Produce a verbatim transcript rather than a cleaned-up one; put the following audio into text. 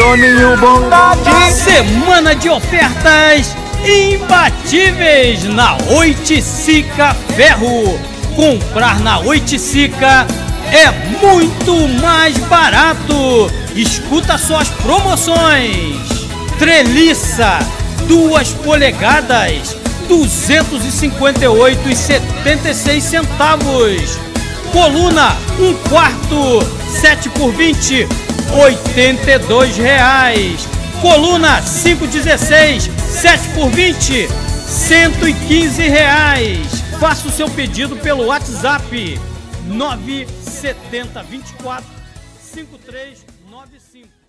Toninho Bondade. Semana de ofertas imbatíveis na Oiticica Ferro. Comprar na Oiticica é muito mais barato. Escuta só as promoções. Treliça duas polegadas, duzentos e cinquenta e oito reais e setenta e seis centavos. Coluna um quarto, sete por vinte, oitenta e dois reais. Coluna cinco dezesseis, sete por vinte, cento e quinze reais. Faça o seu pedido pelo WhatsApp nove sete zero, dois quatro, cinco três nove cinco.